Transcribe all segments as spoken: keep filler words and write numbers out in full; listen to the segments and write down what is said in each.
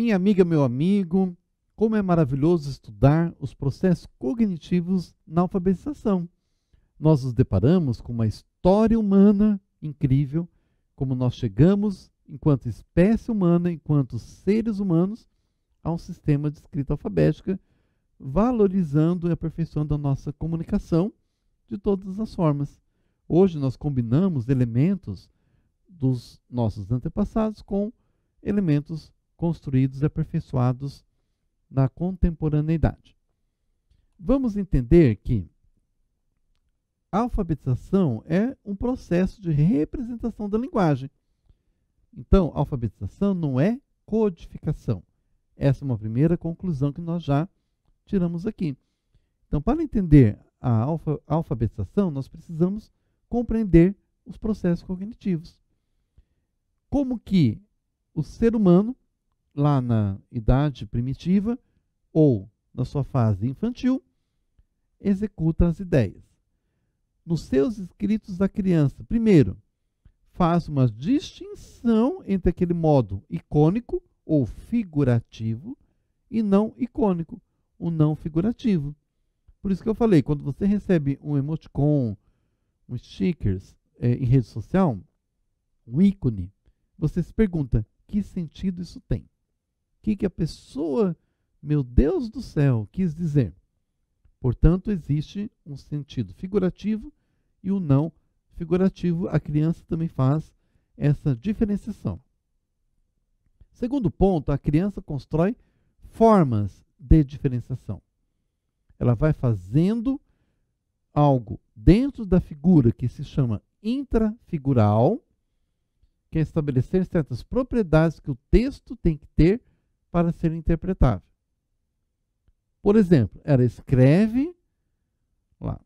Minha amiga, meu amigo, como é maravilhoso estudar os processos cognitivos na alfabetização. Nós nos deparamos com uma história humana incrível, como nós chegamos, enquanto espécie humana, enquanto seres humanos, a um sistema de escrita alfabética, valorizando e aperfeiçoando a nossa comunicação de todas as formas. Hoje nós combinamos elementos dos nossos antepassados com elementos construídos e aperfeiçoados na contemporaneidade. Vamos entender que a alfabetização é um processo de representação da linguagem. Então, a alfabetização não é codificação. Essa é uma primeira conclusão que nós já tiramos aqui. Então, para entender a alfa, alfabetização, nós precisamos compreender os processos cognitivos. Como que o ser humano, lá na idade primitiva ou na sua fase infantil, executa as ideias. Nos seus escritos, a criança, primeiro, faz uma distinção entre aquele modo icônico ou figurativo e não icônico, o não figurativo. Por isso que eu falei, quando você recebe um emoticon, um stickers é, em rede social, um ícone, você se pergunta, que sentido isso tem? O que, que a pessoa, meu Deus do céu, quis dizer? Portanto, existe um sentido figurativo e o não figurativo. A criança também faz essa diferenciação. Segundo ponto, a criança constrói formas de diferenciação. Ela vai fazendo algo dentro da figura que se chama intrafigural, que é estabelecer certas propriedades que o texto tem que ter para ser interpretável. Por exemplo, ela escreve lá.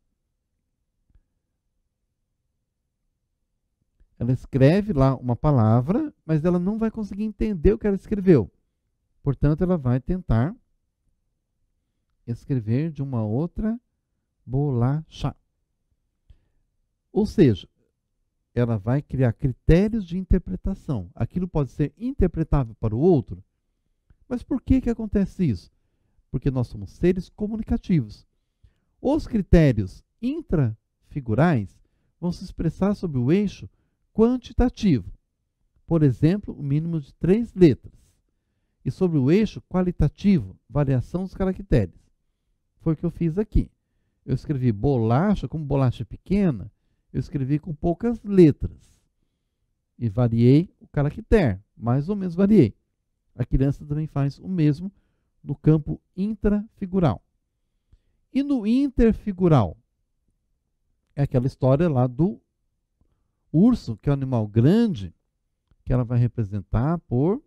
Ela escreve lá uma palavra, mas ela não vai conseguir entender o que ela escreveu. Portanto, ela vai tentar escrever de uma outra bolacha. Ou seja, ela vai criar critérios de interpretação. Aquilo pode ser interpretável para o outro. Mas por que que acontece isso? Porque nós somos seres comunicativos. Os critérios intrafigurais vão se expressar sob o eixo quantitativo. Por exemplo, o mínimo de três letras. E sobre o eixo qualitativo, variação dos caracteres. Foi o que eu fiz aqui. Eu escrevi bolacha, como bolacha pequena, eu escrevi com poucas letras. E variei o caractere, mais ou menos variei. A criança também faz o mesmo no campo intrafigural. E no interfigural, é aquela história lá do urso, que é um animal grande, que ela vai representar por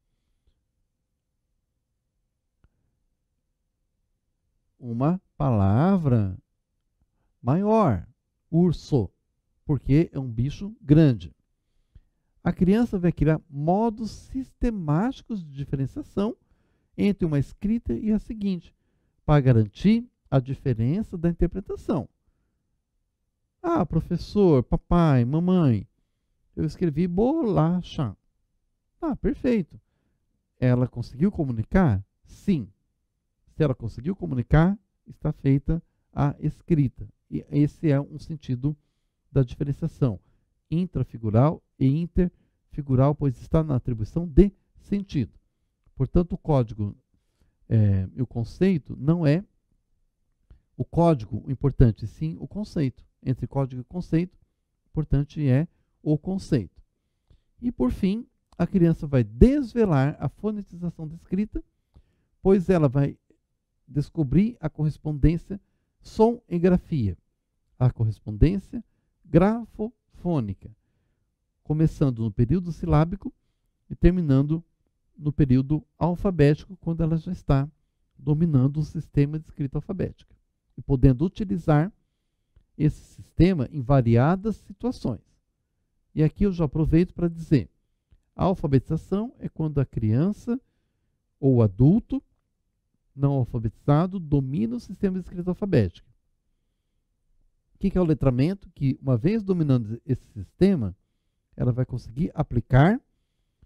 uma palavra maior, urso, porque é um bicho grande. A criança vai criar modos sistemáticos de diferenciação entre uma escrita e a seguinte, para garantir a diferença da interpretação. Ah, professor, papai, mamãe, eu escrevi bolacha. Ah, perfeito. Ela conseguiu comunicar? Sim. Se ela conseguiu comunicar, está feita a escrita. E esse é um sentido da diferenciação intrafigural e interfigural, pois está na atribuição de sentido. Portanto, o código é, e o conceito não é o código o importante, sim o conceito. Entre código e conceito, o importante é o conceito. E, por fim, a criança vai desvelar a fonetização da escrita, pois ela vai descobrir a correspondência som e grafia, a correspondência grafofônica, começando no período silábico e terminando no período alfabético, quando ela já está dominando o sistema de escrita alfabética e podendo utilizar esse sistema em variadas situações. E aqui eu já aproveito para dizer, a alfabetização é quando a criança ou adulto não alfabetizado domina o sistema de escrita alfabética. O que é o letramento? Que, uma vez dominando esse sistema, ela vai conseguir aplicar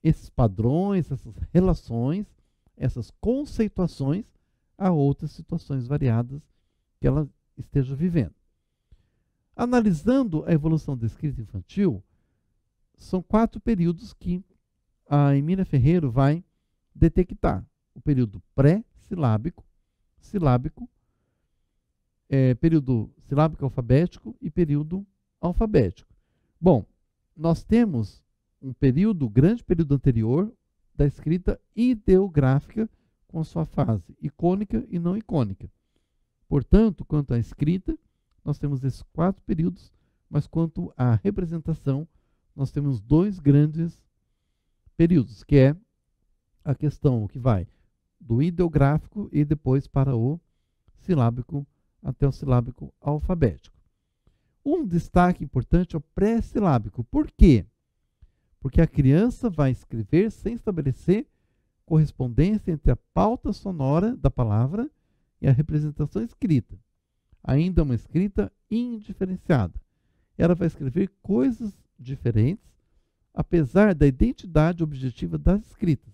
esses padrões, essas relações, essas conceituações a outras situações variadas que ela esteja vivendo. Analisando a evolução da escrita infantil, são quatro períodos que a Emília Ferreiro vai detectar. O período pré-silábico, silábico, é, período silábico alfabético e período alfabético. Bom, nós temos um período, grande período anterior da escrita ideográfica com sua fase icônica e não icônica. Portanto, quanto à escrita, nós temos esses quatro períodos, mas quanto à representação, nós temos dois grandes períodos, que é a questão que vai do ideográfico e depois para o silábico, até o silábico alfabético. Um destaque importante é o pré-silábico. Por quê? Porque a criança vai escrever sem estabelecer correspondência entre a pauta sonora da palavra e a representação escrita. Ainda uma escrita indiferenciada. Ela vai escrever coisas diferentes, apesar da identidade objetiva das escritas.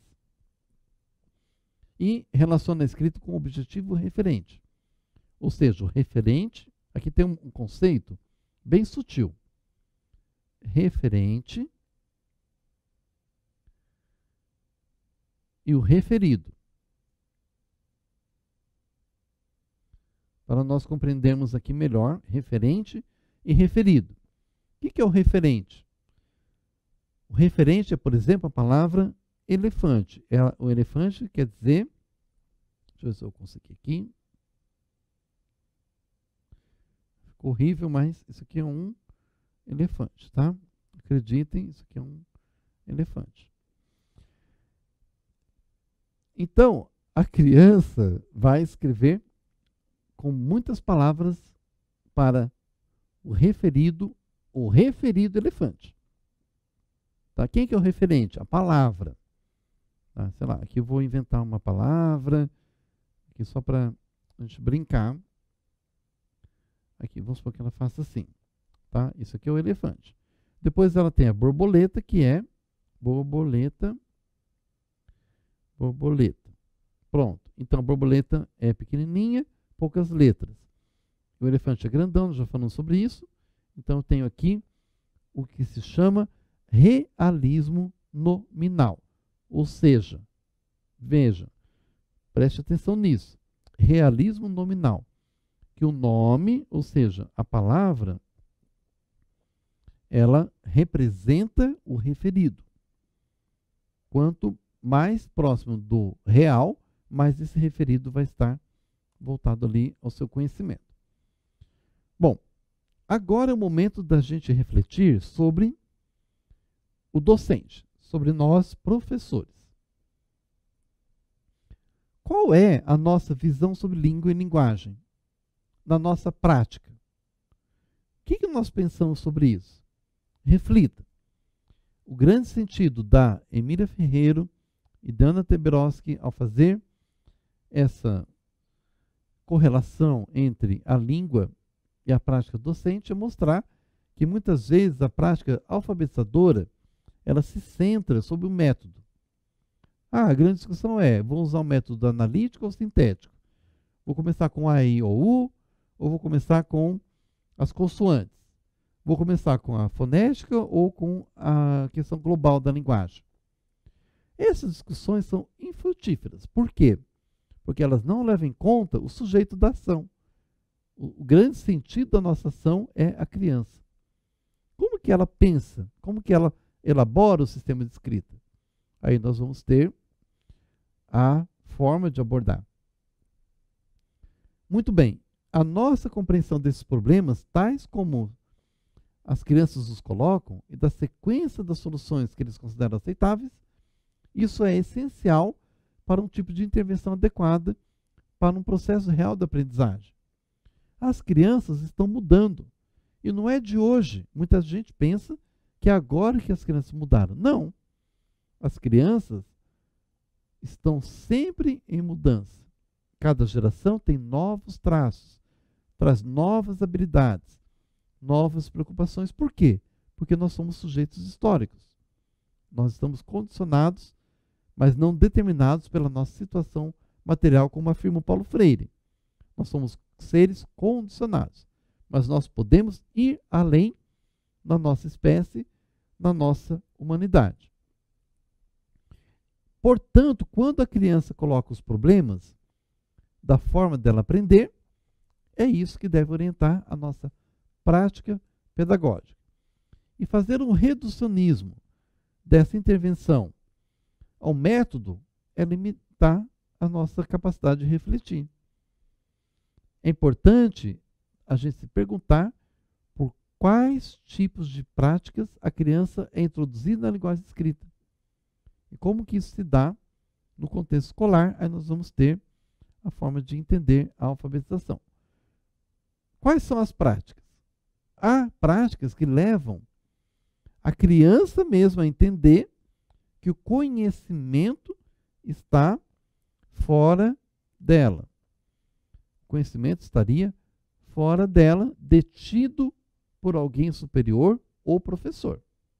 E relaciona a escrita com o objetivo referente. Ou seja, o referente, aqui tem um, um conceito bem sutil. Referente e o referido. Para nós compreendermos aqui melhor, referente e referido. O que é o referente? O referente é, por exemplo, a palavra elefante. É, o elefante quer dizer, deixa eu ver se eu consegui aqui. Ficou horrível, mas isso aqui é um elefante, tá? Acreditem, isso aqui é um elefante. Então, a criança vai escrever com muitas palavras para o referido, o referido elefante. Tá? Quem que é o referente? A palavra. Tá? Sei lá, aqui eu vou inventar uma palavra, aqui só para a gente brincar. Aqui, vamos supor que ela faça assim. Tá? Isso aqui é o elefante. Depois ela tem a borboleta, que é borboleta, borboleta. Pronto. Então, a borboleta é pequenininha, poucas letras. O elefante é grandão, nós já falamos sobre isso. Então, eu tenho aqui o que se chama realismo nominal. Ou seja, veja, preste atenção nisso. Realismo nominal. Que o nome, ou seja, a palavra, ela representa o referido. Quanto mais próximo do real, mais esse referido vai estar voltado ali ao seu conhecimento. Bom, agora é o momento da gente refletir sobre o docente, sobre nós, professores. Qual é a nossa visão sobre língua e linguagem? Na nossa prática. O que, que nós pensamos sobre isso? Reflita. O grande sentido da Emília Ferreiro e da Ana Teberoski ao fazer essa correlação entre a língua e a prática docente é mostrar que muitas vezes a prática alfabetizadora ela se centra sobre o método. Ah, a grande discussão é, vou usar o método analítico ou sintético? Vou começar com A, I, O, U, ou vou começar com as consoantes? Vou começar com a fonética ou com a questão global da linguagem? Essas discussões são infrutíferas. Por quê? Porque elas não levam em conta o sujeito da ação. O, o grande sentido da nossa ação é a criança. Como que ela pensa? Como que ela elabora o sistema de escrita? Aí nós vamos ter a forma de abordar. Muito bem. A nossa compreensão desses problemas, tais como as crianças os colocam, e da sequência das soluções que eles consideram aceitáveis, isso é essencial para um tipo de intervenção adequada para um processo real de aprendizagem. As crianças estão mudando. E não é de hoje. Muita gente pensa que é agora que as crianças mudaram. Não. As crianças estão sempre em mudança. Cada geração tem novos traços, traz novas habilidades, novas preocupações. Por quê? Porque nós somos sujeitos históricos. Nós estamos condicionados, mas não determinados pela nossa situação material, como afirma o Paulo Freire. Nós somos seres condicionados, mas nós podemos ir além na nossa espécie, na nossa humanidade. Portanto, quando a criança coloca os problemas da forma dela aprender, é isso que deve orientar a nossa prática pedagógica. E fazer um reducionismo dessa intervenção ao método é limitar a nossa capacidade de refletir. É importante a gente se perguntar por quais tipos de práticas a criança é introduzida na linguagem escrita. E como que isso se dá no contexto escolar, aí nós vamos ter a forma de entender a alfabetização. Quais são as práticas? Há práticas que levam a criança mesmo a entender que o conhecimento está fora dela. O conhecimento estaria fora dela, detido por alguém superior ou professor.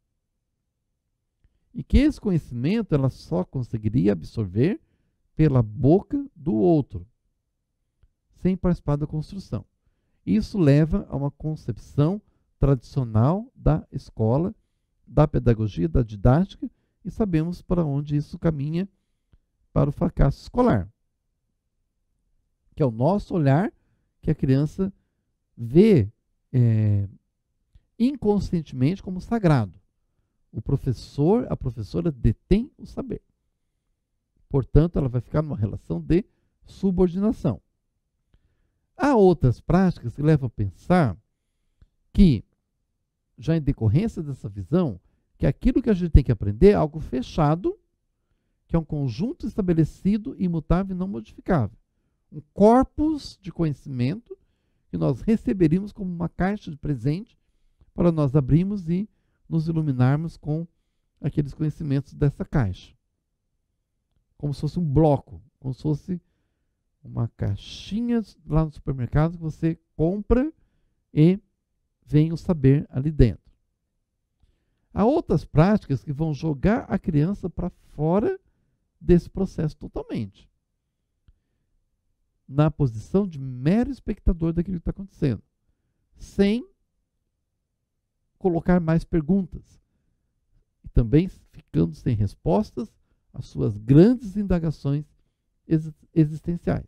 E que esse conhecimento ela só conseguiria absorver pela boca do outro, sem participar da construção. Isso leva a uma concepção tradicional da escola, da pedagogia, da didática, e sabemos para onde isso caminha para o fracasso escolar. Que é o nosso olhar que a criança vê é, inconscientemente como sagrado. O professor, a professora detém o saber. Portanto, ela vai ficar numa relação de subordinação. Há outras práticas que levam a pensar que, já em decorrência dessa visão, que aquilo que a gente tem que aprender é algo fechado, que é um conjunto estabelecido, imutável e não modificável. Um corpus de conhecimento que nós receberíamos como uma caixa de presente para nós abrirmos e nos iluminarmos com aqueles conhecimentos dessa caixa. Como se fosse um bloco, como se fosse uma caixinha lá no supermercado que você compra e vem o saber ali dentro. Há outras práticas que vão jogar a criança para fora desse processo totalmente. Na posição de mero espectador daquilo que está acontecendo. Sem colocar mais perguntas. E também ficando sem respostas às suas grandes indagações existenciais.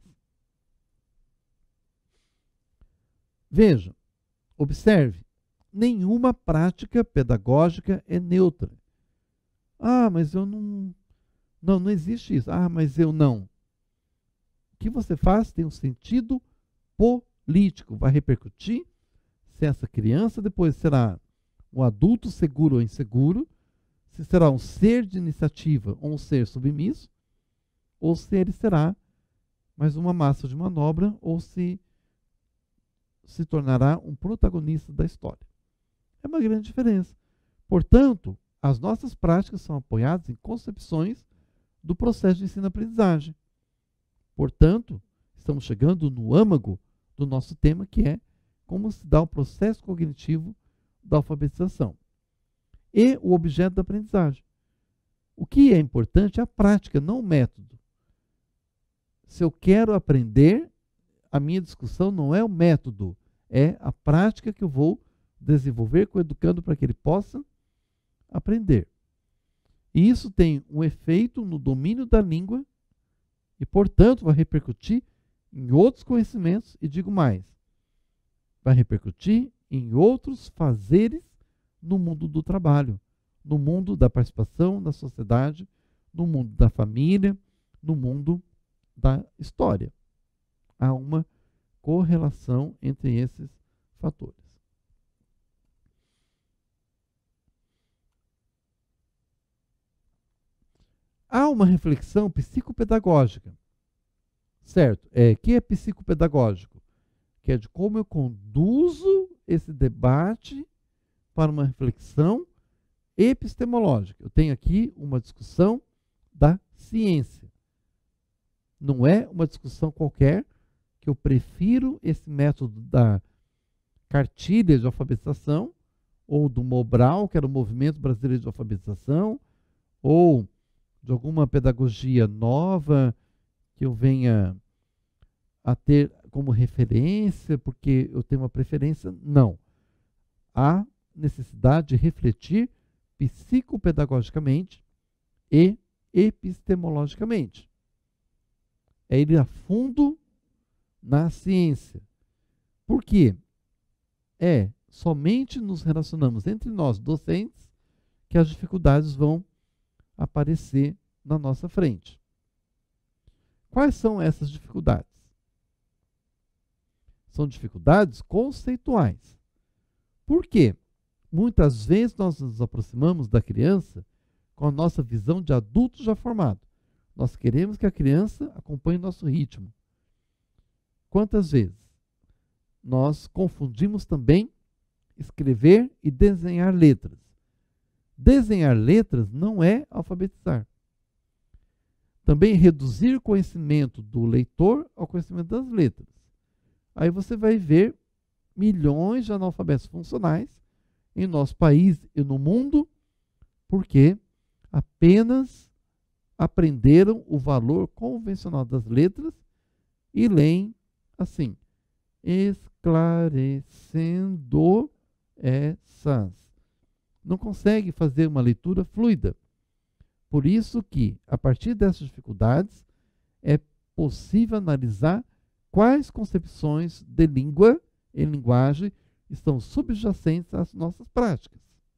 Veja, observe, nenhuma prática pedagógica é neutra. Ah, mas eu não... Não, não existe isso. Ah, mas eu não. O que você faz tem um sentido político. Vai repercutir se essa criança depois será um adulto seguro ou inseguro, se será um ser de iniciativa ou um ser submisso, ou se ele será mais uma massa de manobra, ou se se tornará um protagonista da história. É uma grande diferença. Portanto, as nossas práticas são apoiadas em concepções do processo de ensino-aprendizagem. Portanto, estamos chegando no âmago do nosso tema, que é como se dá o processo cognitivo da alfabetização e o objeto da aprendizagem. O que é importante é a prática, não o método. Se eu quero aprender, a minha discussão não é o método, é a prática que eu vou desenvolver com o educando para que ele possa aprender. E isso tem um efeito no domínio da língua e, portanto, vai repercutir em outros conhecimentos e, digo mais, vai repercutir em outros fazeres no mundo do trabalho, no mundo da participação na sociedade, no mundo da família, no mundo da história. Há uma correlação entre esses fatores. Há uma reflexão psicopedagógica, certo? É, que é psicopedagógico? Que é de como eu conduzo esse debate para uma reflexão epistemológica. Eu tenho aqui uma discussão da ciência. Não é uma discussão qualquer, que eu prefiro esse método da cartilha de alfabetização, ou do Mobral, que era o Movimento Brasileiro de Alfabetização, ou de alguma pedagogia nova que eu venha a ter como referência, porque eu tenho uma preferência. Não. Há necessidade de refletir psicopedagogicamente e epistemologicamente. É ir a fundo na ciência. Por quê? É somente nos relacionamos entre nós, docentes, que as dificuldades vão aparecer na nossa frente. Quais são essas dificuldades? São dificuldades conceituais. Por quê? Muitas vezes nós nos aproximamos da criança com a nossa visão de adulto já formado. Nós queremos que a criança acompanhe o nosso ritmo. Quantas vezes nós confundimos também escrever e desenhar letras? Desenhar letras não é alfabetizar. Também reduzir o conhecimento do leitor ao conhecimento das letras. Aí você vai ver milhões de analfabetos funcionais em nosso país e no mundo, porque apenas aprenderam o valor convencional das letras e leem assim: esclarecendo essas. Não consegue fazer uma leitura fluida. Por isso que, a partir dessas dificuldades, é possível analisar quais concepções de língua e linguagem estão subjacentes às nossas práticas.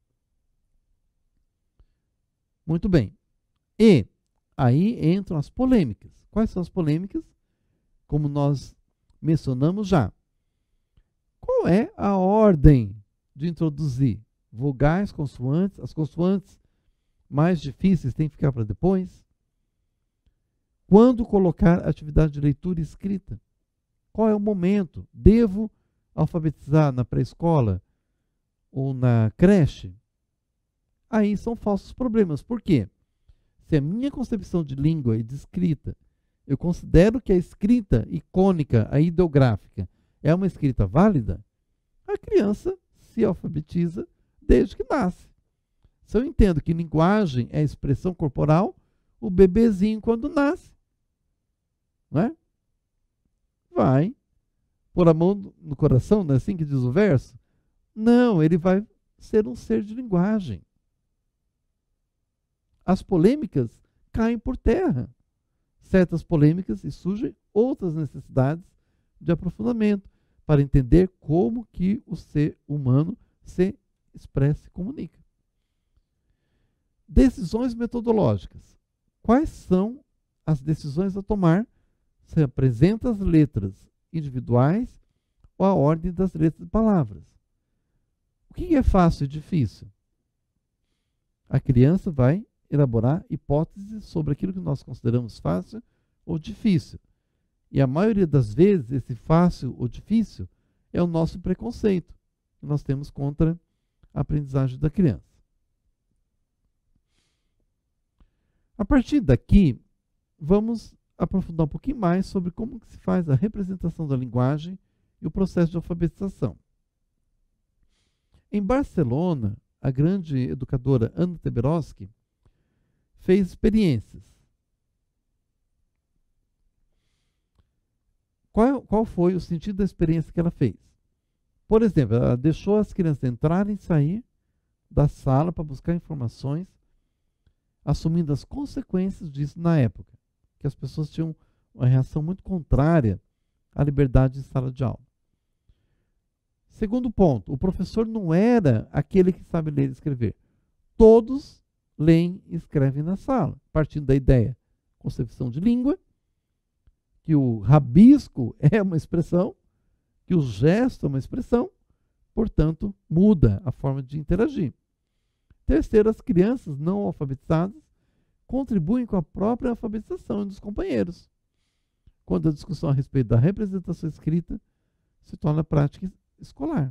Muito bem. E aí entram as polêmicas. Quais são as polêmicas? Como nós mencionamos já. Qual é a ordem de introduzir vogais, consoantes? As consoantes mais difíceis têm que ficar para depois? Quando colocar atividade de leitura e escrita? Qual é o momento? Devo alfabetizar na pré-escola ou na creche? Aí são falsos problemas. Por quê? Se a minha concepção de língua e de escrita, eu considero que a escrita icônica, a ideográfica, é uma escrita válida, a criança se alfabetiza desde que nasce. Se eu entendo que linguagem é expressão corporal, o bebezinho, quando nasce, não é? vai pôr a mão no coração, não é assim que diz o verso? Não, ele vai ser um ser de linguagem. As polêmicas caem por terra. Certas polêmicas e surgem outras necessidades de aprofundamento para entender como que o ser humano se expressa e comunica. Decisões metodológicas. Quais são as decisões a tomar se apresenta as letras individuais ou a ordem das letras de palavras? O que é fácil e difícil? A criança vai elaborar hipóteses sobre aquilo que nós consideramos fácil ou difícil. E a maioria das vezes, esse fácil ou difícil é o nosso preconceito que nós temos contra a aprendizagem da criança. A partir daqui, vamos aprofundar um pouquinho mais sobre como que se faz a representação da linguagem e o processo de alfabetização. Em Barcelona, a grande educadora Anna Teberovsky fez experiências. Qual, qual foi o sentido da experiência que ela fez? Por exemplo, ela deixou as crianças entrarem e sair da sala para buscar informações, assumindo as consequências disso na época, que as pessoas tinham uma reação muito contrária à liberdade de sala de aula. Segundo ponto, o professor não era aquele que sabe ler e escrever. Todos leem e escrevem na sala, partindo da ideia, concepção de língua, que o rabisco é uma expressão, que o gesto é uma expressão, portanto, muda a forma de interagir. Terceiro, as crianças não alfabetizadas contribuem com a própria alfabetização dos companheiros, quando a discussão a respeito da representação escrita se torna prática escolar.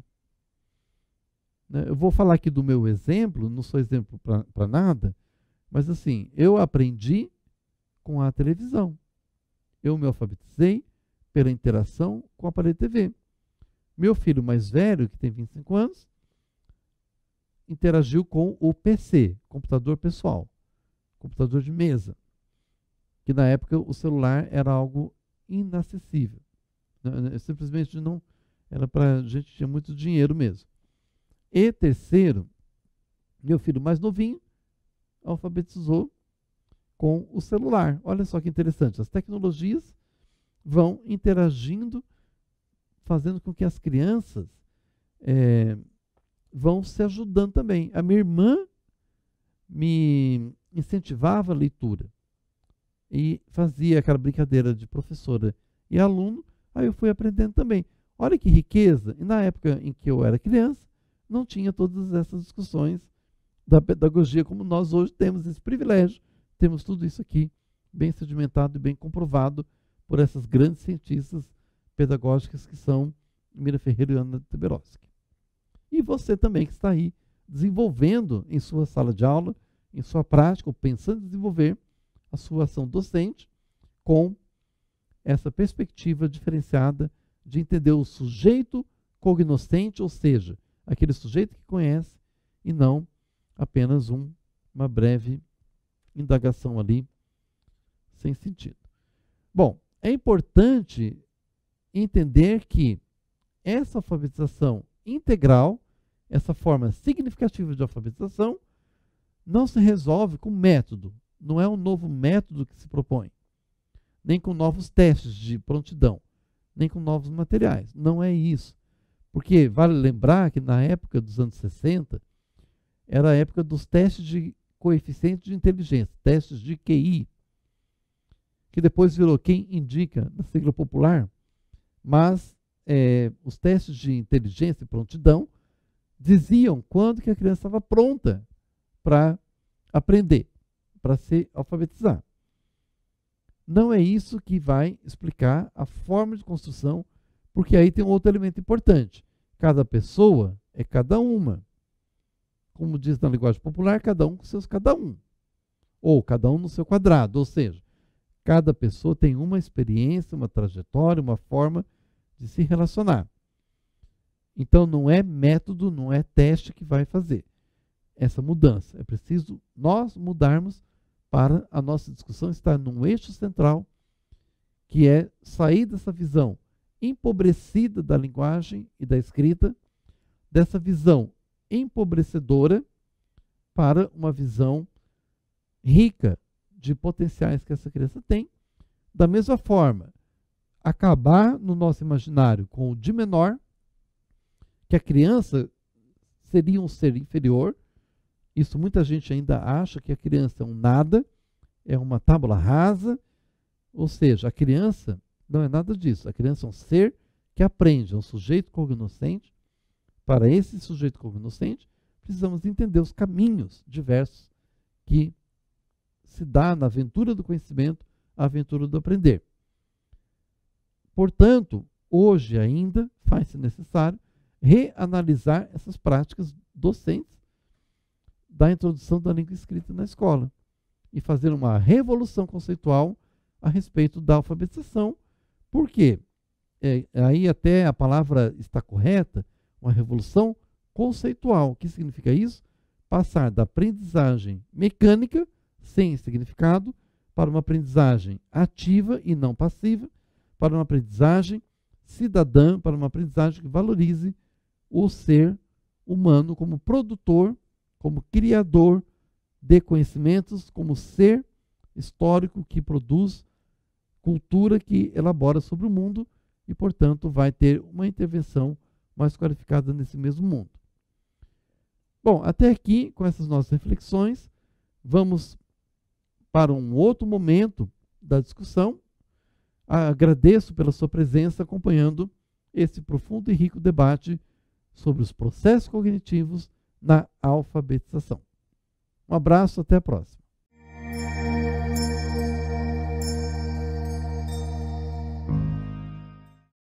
Eu vou falar aqui do meu exemplo, não sou exemplo para nada, mas assim, eu aprendi com a televisão. Eu me alfabetizei pela interação com o aparelho de T V. Meu filho mais velho, que tem vinte e cinco anos, interagiu com o P C, computador pessoal. computador de mesa, que na época o celular era algo inacessível. Simplesmente não era para gente que tinha muito dinheiro mesmo. E terceiro, meu filho mais novinho alfabetizou com o celular. Olha só que interessante, as tecnologias vão interagindo, fazendo com que as crianças é, vão se ajudando também. A minha irmã me incentivava a leitura e fazia aquela brincadeira de professora e aluno, aí eu fui aprendendo também. Olha que riqueza! E na época em que eu era criança, não tinha todas essas discussões da pedagogia como nós hoje temos esse privilégio. Temos tudo isso aqui bem sedimentado e bem comprovado por essas grandes cientistas pedagógicas que são Mira Ferreira e Ana Teberovsky. E você também que está aí desenvolvendo em sua sala de aula, em sua prática, ou pensando em desenvolver a sua ação docente com essa perspectiva diferenciada de entender o sujeito cognoscente, ou seja, aquele sujeito que conhece e não apenas um, uma breve indagação ali sem sentido. Bom, é importante entender que essa alfabetização integral, essa forma significativa de alfabetização, não se resolve com método. Não é um novo método que se propõe, nem com novos testes de prontidão, nem com novos materiais. Não é isso. Porque vale lembrar que na época dos anos sessenta, era a época dos testes de coeficiente de inteligência, testes de Q I, que depois virou quem indica na sigla popular, mas é, os testes de inteligência e prontidão diziam quando que a criança estava pronta para aprender, para se alfabetizar. Não é isso que vai explicar a forma de construção, porque aí tem um outro elemento importante. Cada pessoa é cada uma. Como diz na linguagem popular, cada um com seus cada um. Ou cada um no seu quadrado. Ou seja, cada pessoa tem uma experiência, uma trajetória, uma forma de se relacionar. Então não é método, não é teste que vai fazer essa mudança. É preciso nós mudarmos para a nossa discussão estar num eixo central, que é sair dessa visão empobrecida da linguagem e da escrita, dessa visão empobrecedora para uma visão rica de potenciais que essa criança tem. Da mesma forma, acabar no nosso imaginário com o de menor, que a criança seria um ser inferior. Isso muita gente ainda acha que a criança é um nada, é uma tábula rasa, ou seja, a criança não é nada disso. A criança é um ser que aprende, é um sujeito cognoscente. Para esse sujeito cognoscente, precisamos entender os caminhos diversos que se dá na aventura do conhecimento, a aventura do aprender. Portanto, hoje ainda faz-se necessário reanalisar essas práticas docentes da introdução da língua escrita na escola e fazer uma revolução conceitual a respeito da alfabetização. Por quê? É, aí até a palavra está correta, uma revolução conceitual. O que significa isso? Passar da aprendizagem mecânica, sem significado, para uma aprendizagem ativa e não passiva, para uma aprendizagem cidadã, para uma aprendizagem que valorize o ser humano como produtor, como criador de conhecimentos, como ser histórico que produz cultura, que elabora sobre o mundo e, portanto, vai ter uma intervenção mais qualificada nesse mesmo mundo. Bom, até aqui, com essas nossas reflexões, vamos para um outro momento da discussão. Agradeço pela sua presença acompanhando esse profundo e rico debate sobre os processos cognitivos na alfabetização. Um abraço, até a próxima.